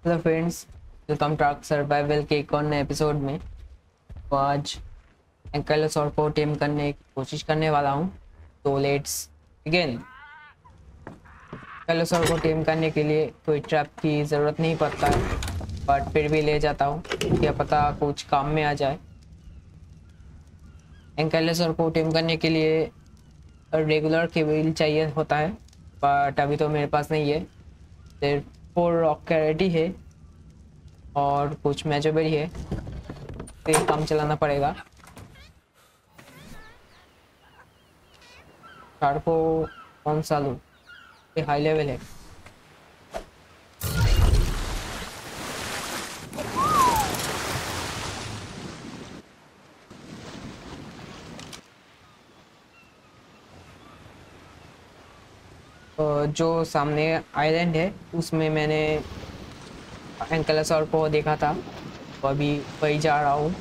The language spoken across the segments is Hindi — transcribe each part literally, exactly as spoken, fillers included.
Hello friends, welcome to Ark Survival के एक और नए एपिसोड में। तो आज एंकाइलोसॉर को टेम करने की कोशिश करने वाला हूँ। तो लेट्स बिगिन। एंकाइलोसॉर को टेम करने के लिए कोई ट्रैप की ज़रूरत नहीं पड़ता है, बट फिर भी ले जाता हूँ, क्या पता कुछ काम में आ जाए। एंकाइलोसॉर को टेम करने के लिए रेगुलर केबल चाहिए होता है, बट अभी तो मेरे पास नहीं है। सिर्फ फोर रॉक कैरेटी है और कुछ मैजोबेरी है, तो ये काम चलाना पड़ेगा। कार को कौन सा लूँ? ये हाई लेवल है। तो जो सामने आइलैंड है उसमें मैंने एंकाइलोसॉर को देखा था, तो अभी वही जा रहा हूँ।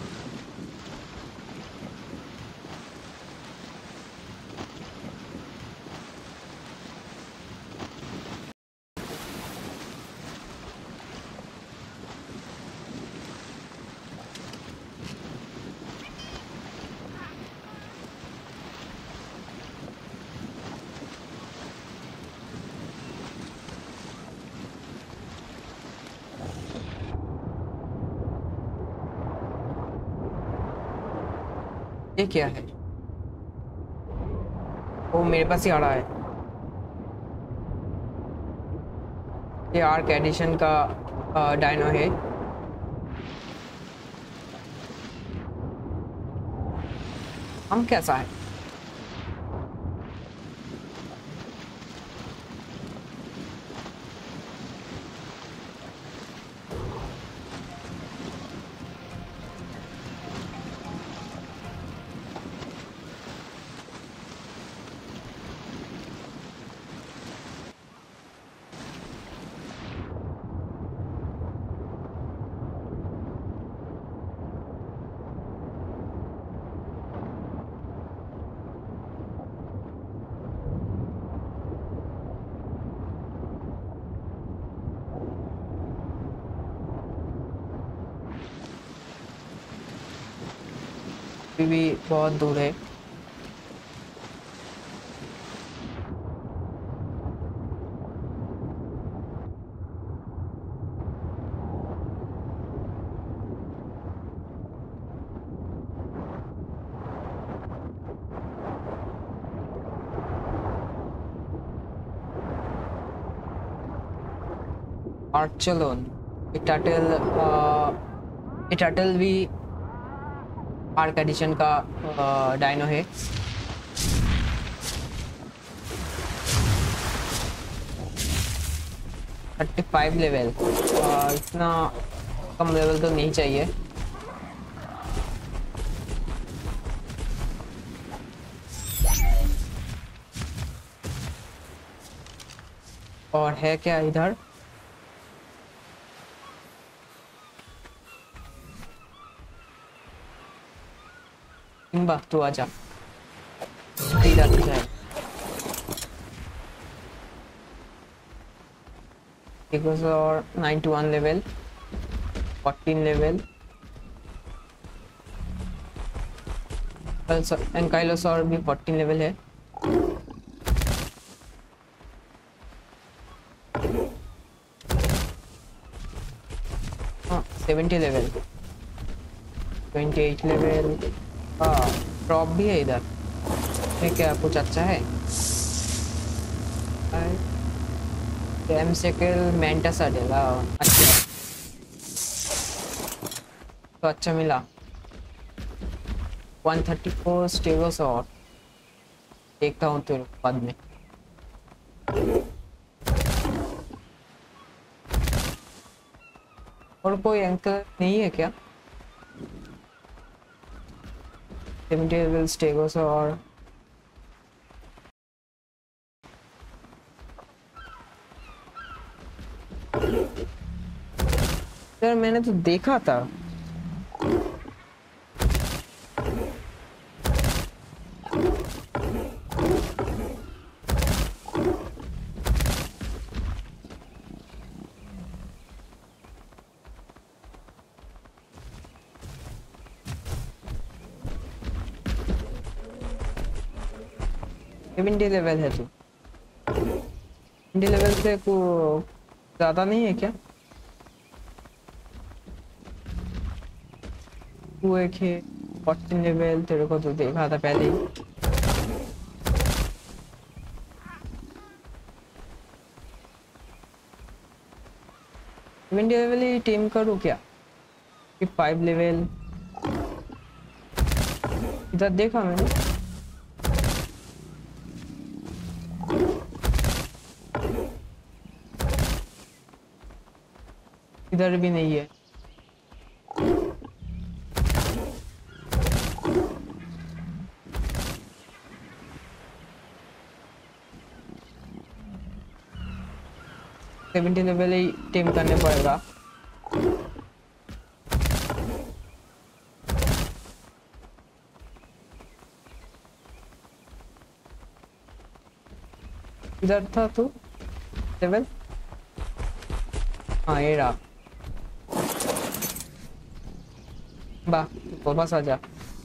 ये क्या है? वो मेरे पास ही आ रहा है। ये आर्क एडिशन का डायनो है। हम कैसा है? अभी भी बहुत दूर है। आर्चलोन, ये टर्टल ये टर्टल भी आर्क एडिशन का डायनो है। थर्टी फाइव लेवल, इतना कम लेवल तो नहीं चाहिए। और है क्या इधर? सिम्बा तू आजा, सीधा सीधा है। और ninety one level, fourteen level. Ankylosaur भी फोर्टीन लेवल है। हाँ, seventy level, twenty eight level. हाँ, ड्रॉप भी है इधर। ठीक है, कुछ अच्छा है। टेमसेकल मेंटस अडेला, अच्छा तो अच्छा मिला। वन थर्टी फोर स्टेगोसॉर, देखता हूँ तो बाद में। और कोई एंकर नहीं है क्या? Seventy level stegosaur. यार मैंने तो देखा था। सेवेंटी लेवल है तू, सेवेंटी लेवल से को ज़्यादा नहीं है क्या? तू एक है फोर्टीन लेवल, तेरे को तो देखा था पहले ही। सेवेंटी लेवल ही टीम करूँ क्या कि फाइव लेवल? इधर देखा मैंने, इधर भी नहीं है। सेवेंटी लेवल ही टीम करने पड़ेगा। इधर था तू लेवल? हाँ ये रहा, वाह वापस आ जा।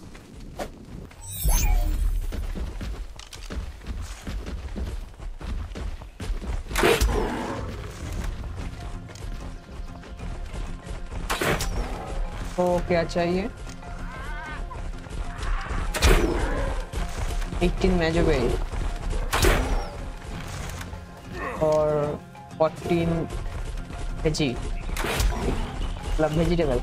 तो क्या चाहिए? एटीन मेजोवेल और फोर्टीन वेजी, मतलब वेजिटेबल।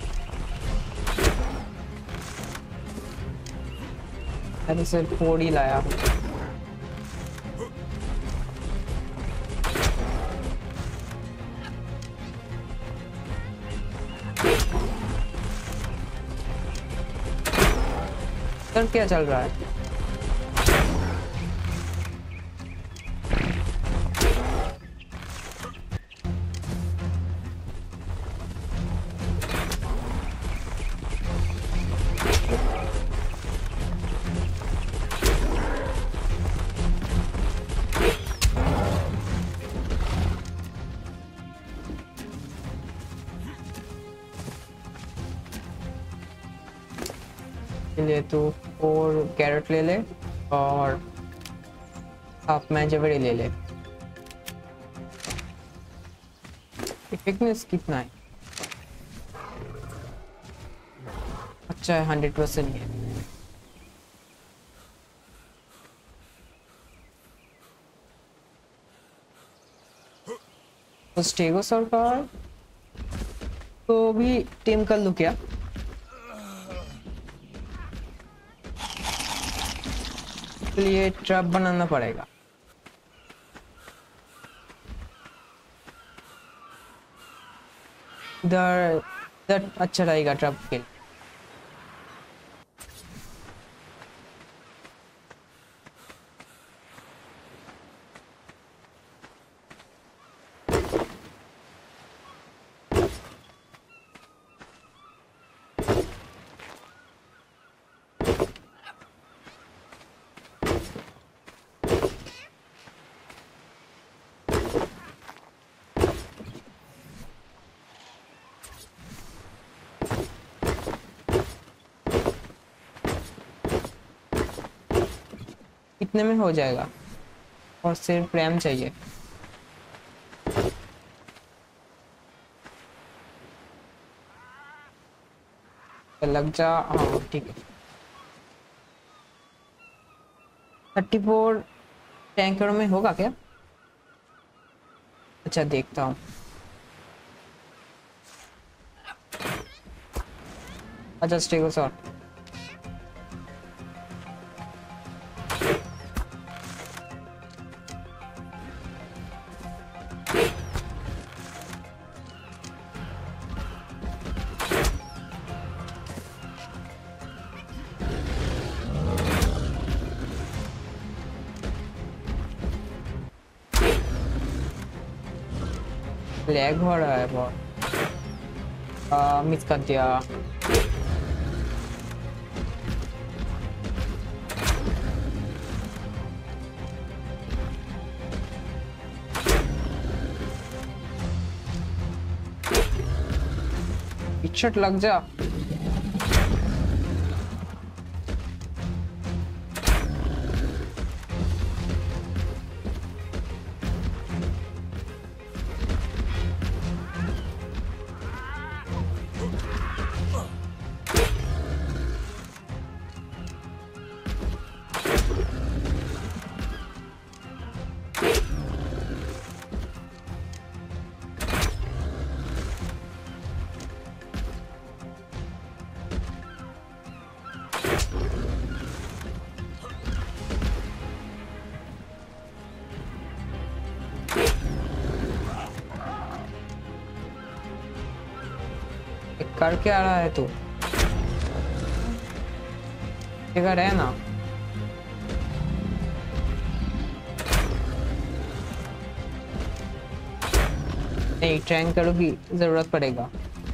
मैंने सिर्फ फोर ही लाया। सर क्या चल रहा है? ले तो और कैरेट ले ले और हाफ मैजोवेरी ले ले। इफेक्टनेस कितना है? अच्छा है, हंड्रेड परसेंट है। तो स्टेगोसॉर का तो भी टीम कर लूं क्या? लिए ट्रैप बनाना पड़ेगा। इधर इधर अच्छा रहेगा ट्रैप के लिए। इतने में हो जाएगा और सिर्फ रैम चाहिए। लग जा, हाँ ठीक है। थर्टी फोर टैंकर में होगा क्या? अच्छा देखता हूँ। अच्छा स्टेगोसॉर लैग हो रहा है बहुत, मिस कर दिया। पिछट लग जा। करके आ रहा है तू? फिगर है ना? नहीं, ट्रैंक करोगी जरूरत पड़ेगा।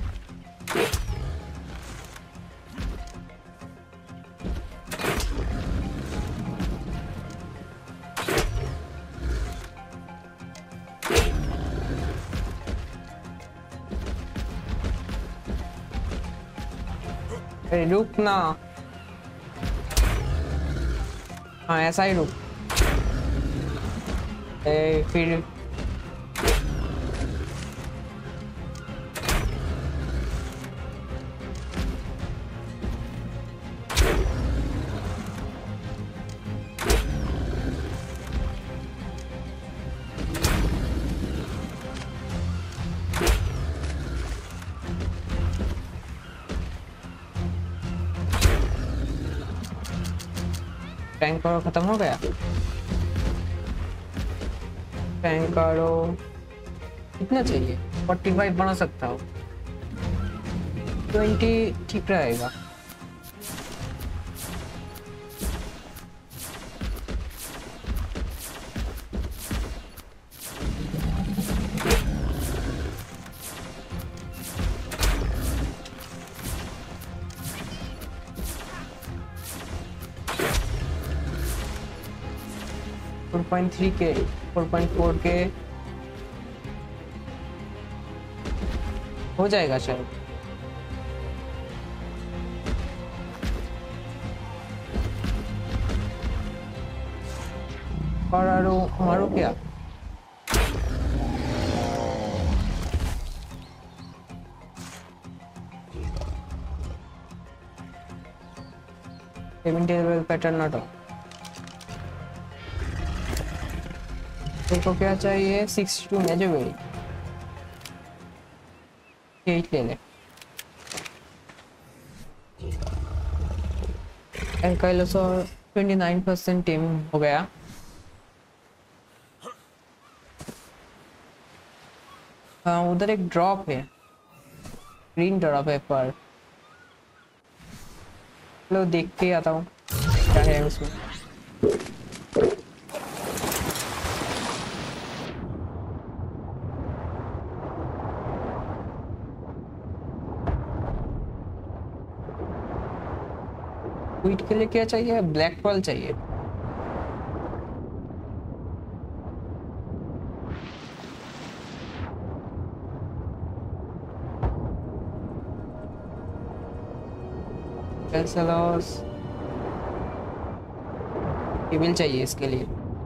अरे रुक ना। हाँ ऐसा ही रुक। ए, फिर टैंक करो, खत्म हो गया। टैंक करो कितना चाहिए? फोर्टी फाइव बना सकता हो? ट्वेंटी ठीक रहेगा। फोर पॉइंट थ्री के, फोर पॉइंट फोर के हो जाएगा शायद। और आरो मारो क्या? टेबल पैटर्न ना तो देखो क्या चाहिए। सिक्स टू मेजोवेरी एट ले ले। Ankylosaur twenty nine percent tame हो गया। हाँ उधर एक ड्रॉप है, ग्रीन ड्रॉप है पर लो देख के आता हूँ क्या है उसमें। ट्वीट के लिए क्या चाहिए? ब्लैक पर्ल चाहिए। केबल चाहिए इसके लिए।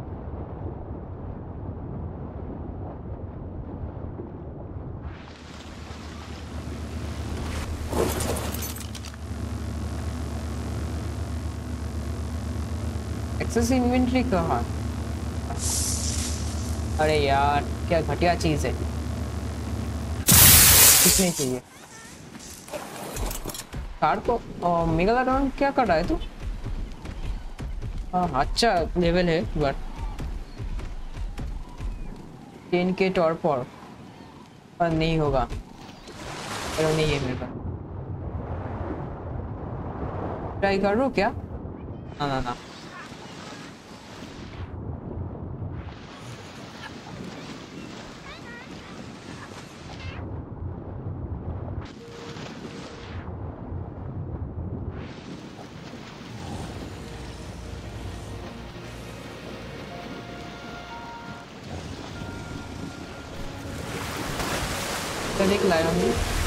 एक्सेस इन्वेंटरी कहाँ? अरे यार क्या घटिया चीज है, कुछ नहीं चाहिए। कार को मेगालोडॉन क्या कर रहा है तू? हाँ अच्छा लेवल है बट टेन के टॉर्पर पर नहीं होगा। अरे नहीं है मेरे पास। ट्राई कर लो क्या? ना ना ना एक lion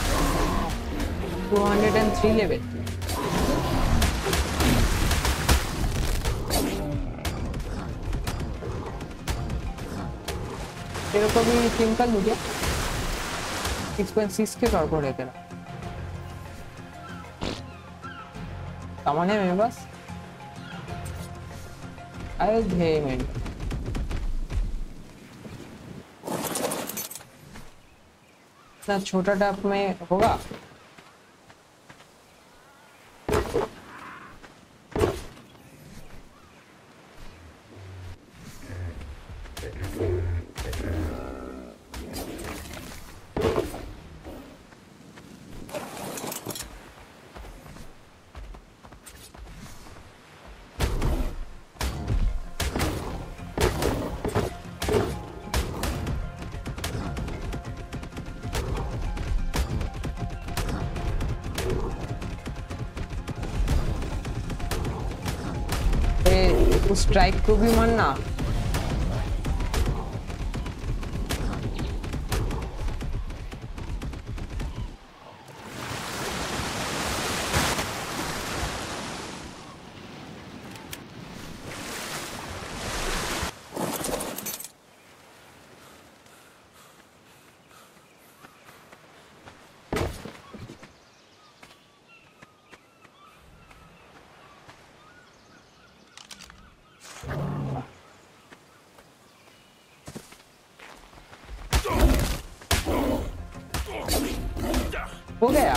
two hundred and three level. तेरे को भी टीम कर लूँ क्या? सिक्स पॉइंट सिक्स के टॉर्को है तेरा। सामान है मेरे पास। आई विल में इतना छोटा टैप में होगा? उस स्ट्राइक को भी मारना। हो गया।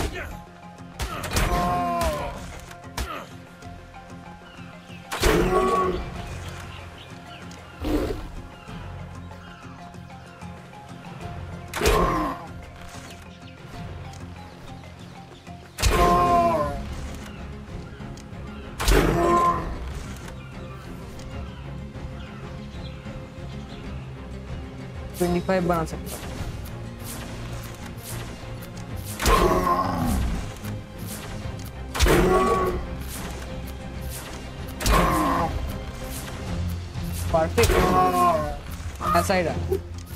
ट्वेंटी फाइव बना सकता हूँ। परफेक्ट, ऐसा ही रहा।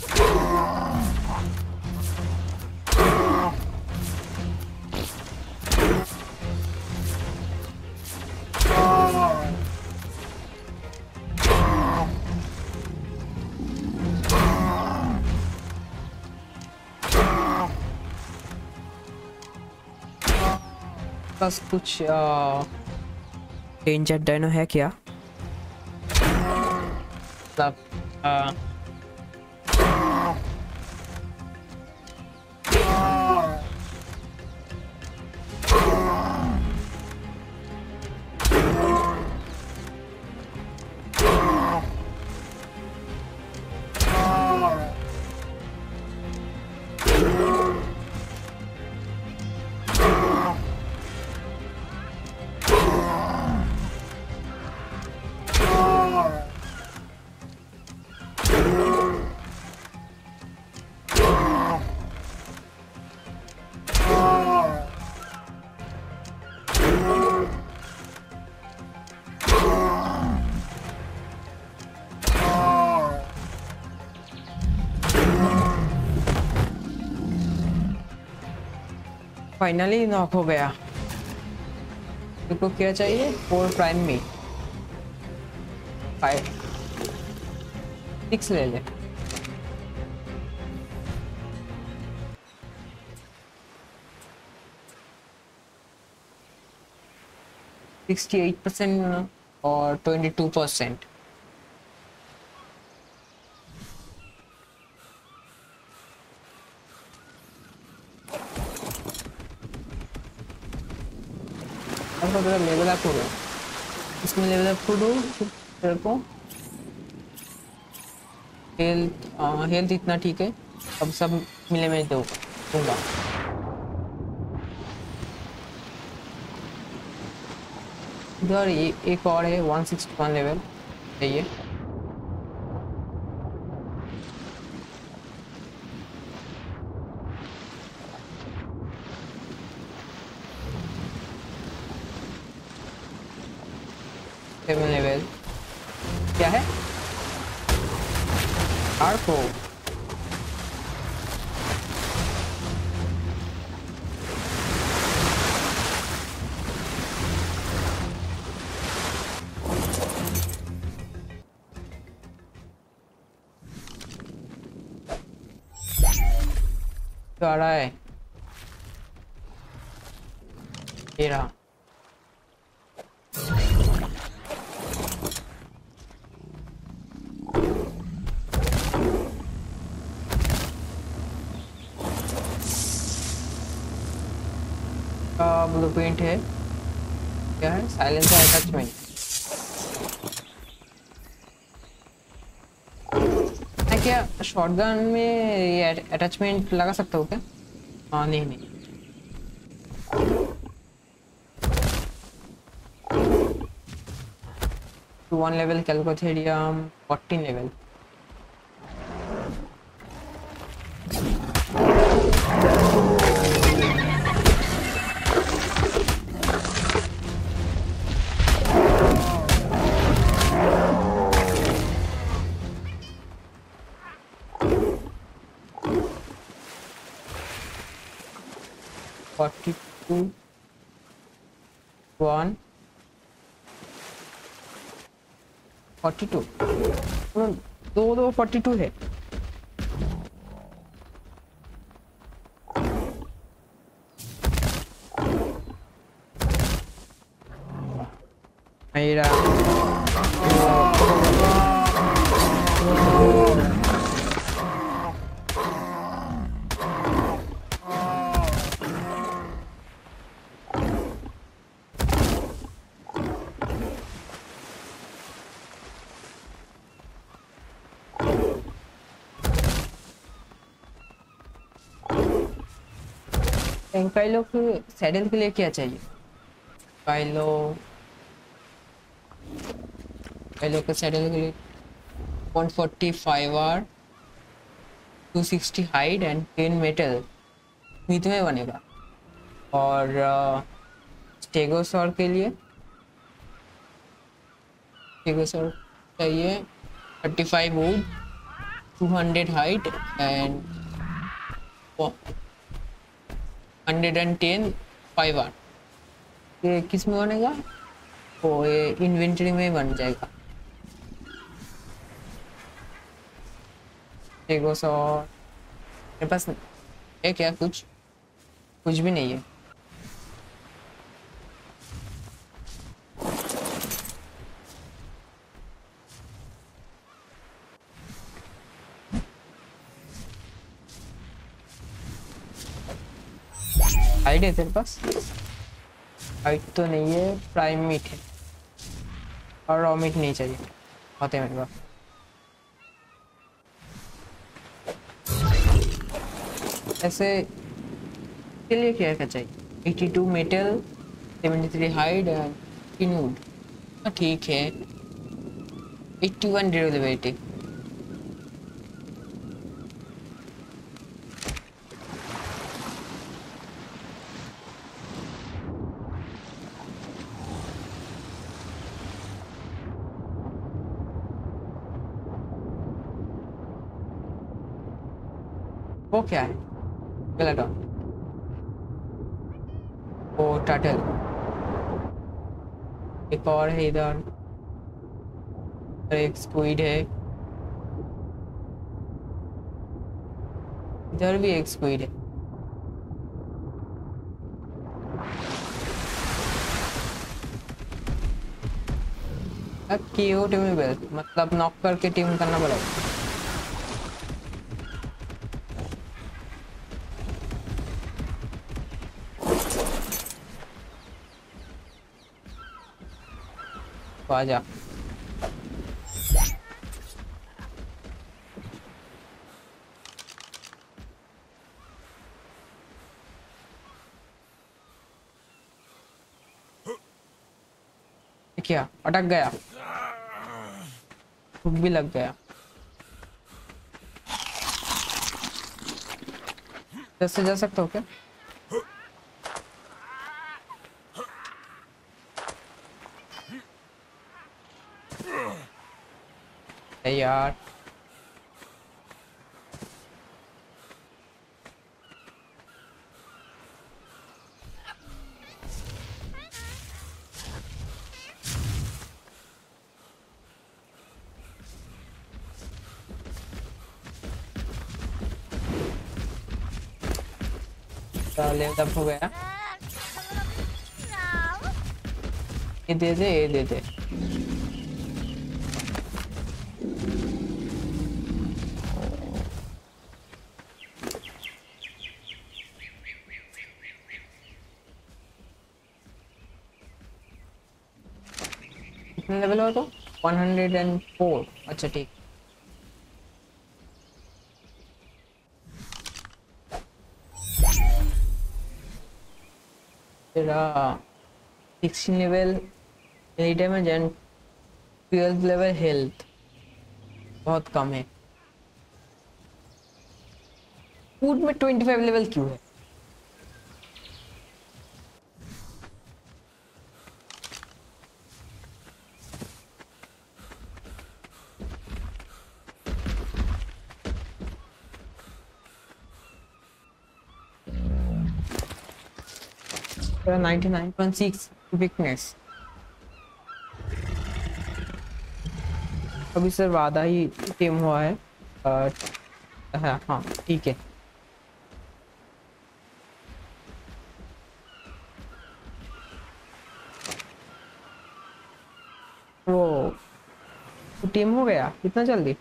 बस कुछ डेंजर डायनो है क्या? मतलब आ, फाइनली नॉक हो गया। तुमको क्या चाहिए? फोर प्राइम में फाइव सिक्स ले ले। सिक्सटी एट परसेंट और twenty two percent. Level up हो गया। इसमें लेवल अप करो तेरे को। हेल्थ हेल्थ इतना ठीक है। अब सब मिले में दूंगा। इधर एक और है वन सिक्सटी वन लेवल चाहिए। सेवन लेवल क्या है? आर्को आ रहा है। ये रहा। ब्लूप्रिंट है। क्या है? Silencer attachment. मैं क्या शॉटगन में ये अटैचमेंट लगा सकता हूँ क्या? हाँ नहीं नहीं। One level chalicotherium, fourteen level. Forty two one forty two दो दो फोर्टी टू है। मेरा काइलो को सैडल के लिए क्या चाहिए? काइलो काइलो को सैडल के लिए one forty five R, two sixty hide and ten metal smith में बनेगा। और स्टेगोसॉर के लिए स्टेगोसॉर चाहिए thirty five wood, two hundred hide and hundred and ten five R. ये किस में बनेगा? तो ये इन्वेंटरी में बन जाएगा। स्टेगोसॉर मेरे पास है क्या? कुछ कुछ भी नहीं है। हाइट है तेरे पास? हाइट तो नहीं है, प्राइम मीट है और रॉ मीट नहीं चाहिए, होते मेरे पास। ऐसे के लिए क्या क्या चाहिए? Eighty two metal, seventy three hide and तीन वुड। ठीक है, एट्टी वन ड्यूरेबिलिटी। वो क्या है? गलत। वो टाटल एक और है इधर, एक स्क्विड है, इधर भी एक स्क्विड है। अब क्यू टीम में मतलब नॉक करके टीम करना पड़ेगा। आजा क्या? अटक गया, भूख भी लग गया। जैसे जा सकते हो क्या? यार लेवल अप हो गया। ये दे दे, ये दे दे। कितने लेवल हो तो? One hundred and four. अच्छा ठीक। तेरा सिक्सटीन लेवल मेरी damage and twelve level health बहुत कम है। फूड में ट्वेंटी फाइव लेवल क्यों है? Ninety nine point six weakness. अभी सिर्फ आधा ही टीम हुआ है। बट हाँ हाँ ठीक है। वो टीम हो गया इतना जल्दी?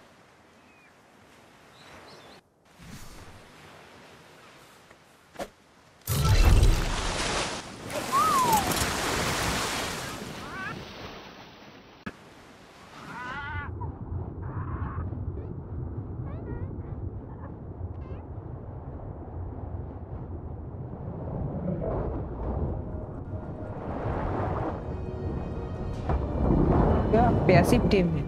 क्या पैसिव टीम है?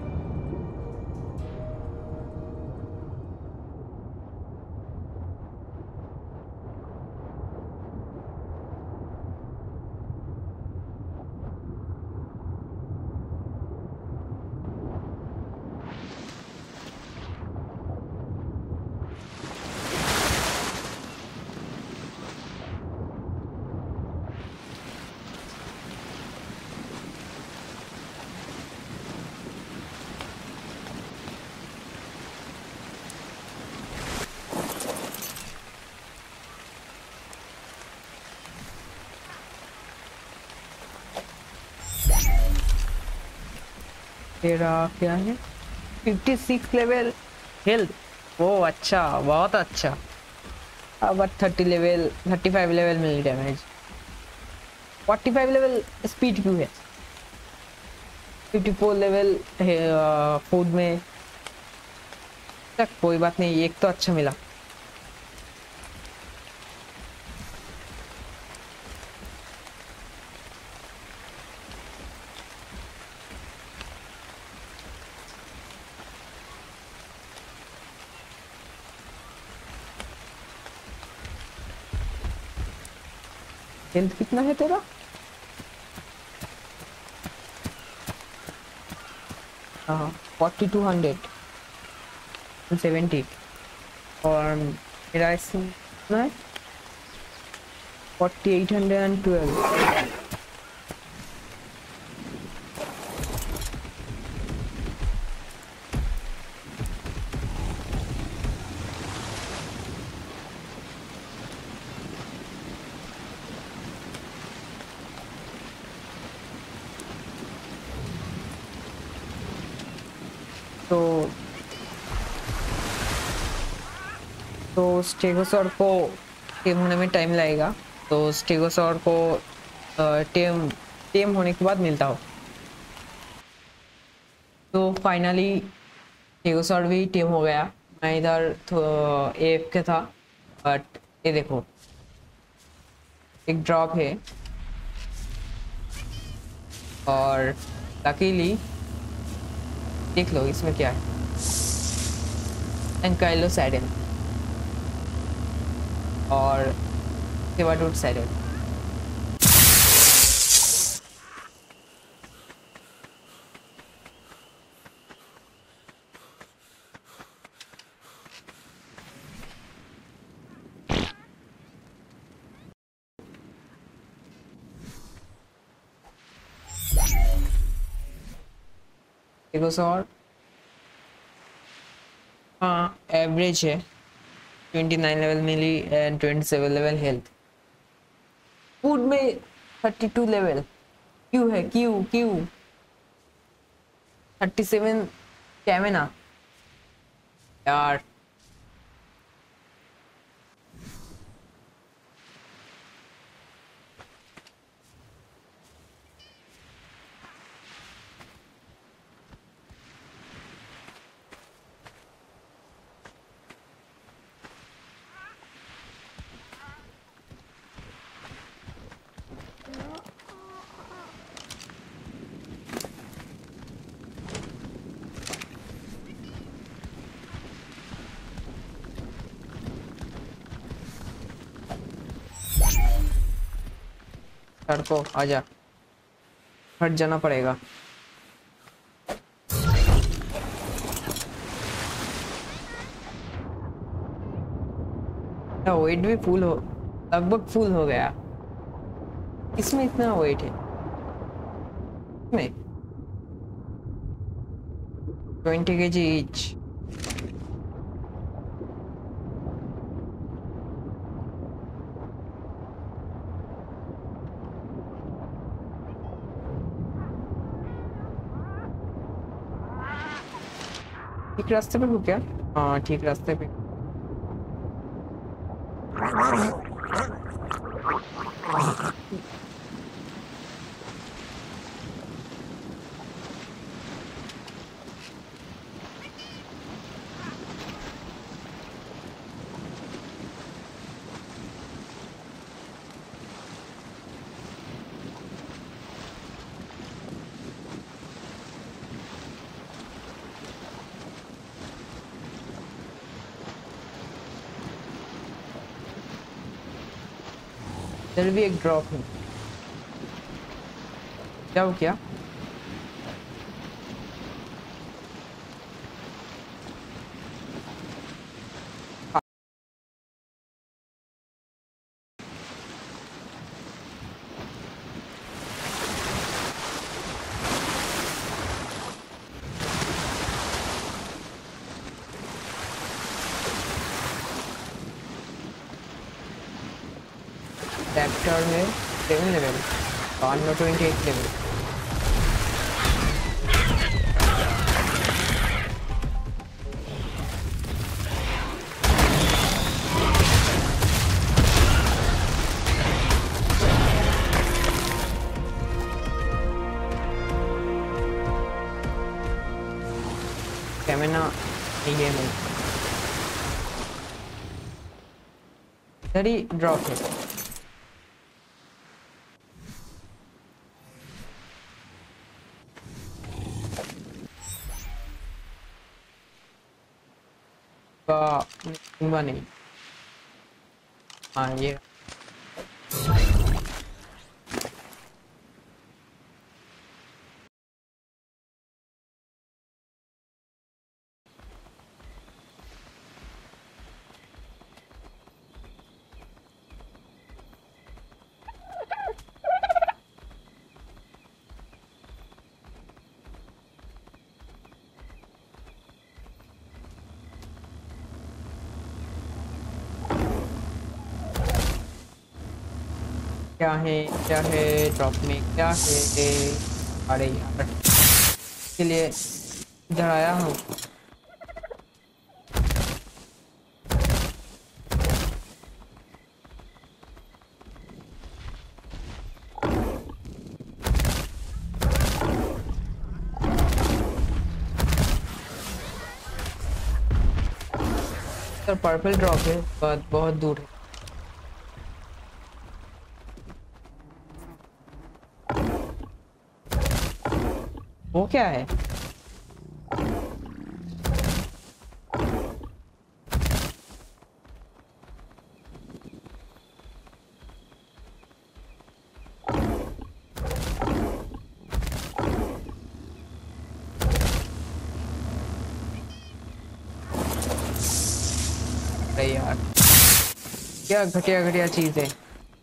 तेरा क्या है? Fifty six level health. वो अच्छा, बहुत अच्छा। अब thirty level thirty five level melee damage. Forty five level speed क्यों है? फिफ्टी फोर लेवल फूड में तक कोई बात नहीं, एक तो अच्छा मिला। हेल्थ कितना है तेरा? हाँ फोर्टी टू हंड्रेड सेवेंटी। और मेरा इसमें है forty eight hundred and twelve. तो तो स्टेगोसॉर को टेम होने में टाइम लगेगा। तो स्टेगोसॉर को टेम टेम होने के बाद मिलता हो। तो फाइनली स्टेगोसॉर भी टेम हो गया। मैं इधर एफ के था, बट ये देखो एक ड्रॉप है और लकीली देख लो इसमें क्या है। एनकाइलो सैडल और सेवाडूट सैडल। स्टेगोसॉर हाँ एवरेज है, twenty nine level melee and twenty seven level health. Food में थर्टी टू लेवल क्यों है? क्यों क्यों थर्टी सेवन स्टैमिना यार। सड़को आजा, हट जाना पड़ेगा। वेट भी फुल हो, लगभग फुल हो गया। इसमें इतना वेट है में ट्वेंटी के जी ईच। ठीक रास्ते पे हो क्या? हाँ ठीक रास्ते पे। इधर भी एक ड्रॉप है। क्या हो क्या? ट्रैक्टर में सेवन लेवल, कार में ट्वेंटी एट लेवल। कैमरा ये नहीं, इधर ही ड्रॉप है। का नहीं, हाँ ये क्या है, क्या है ड्रॉप में क्या है? अरे यार के लिए इधर आया हूँ। सर पर्पल ड्रॉप है पर बहुत दूर है। वो क्या है? अरे यार क्या घटिया घटिया चीज है।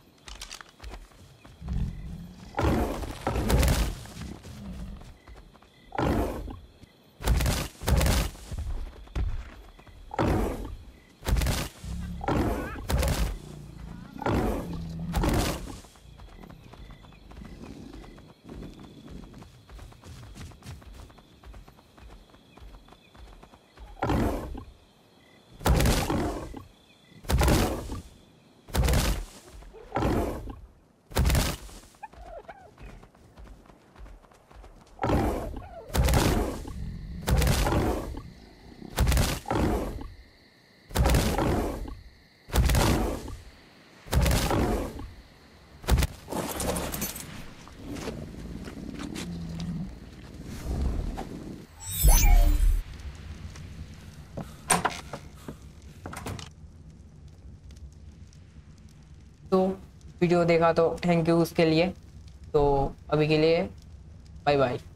तो वीडियो देखा तो थैंक यू उसके लिए। तो अभी के लिए बाय बाय।